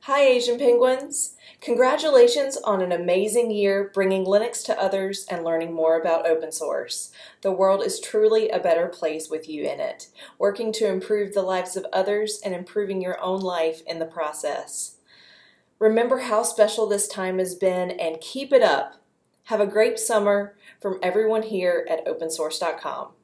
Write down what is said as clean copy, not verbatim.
Hi Asian Penguins! Congratulations on an amazing year bringing Linux to others and learning more about open source. The world is truly a better place with you in it, working to improve the lives of others and improving your own life in the process. Remember how special this time has been and keep it up. Have a great summer from everyone here at Opensource.com.